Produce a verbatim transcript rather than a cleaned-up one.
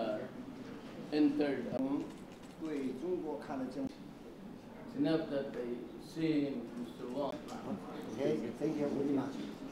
uh, entered. Um, 对中国看了这。 enough that they see Mister Wang. Okay, thank you very much.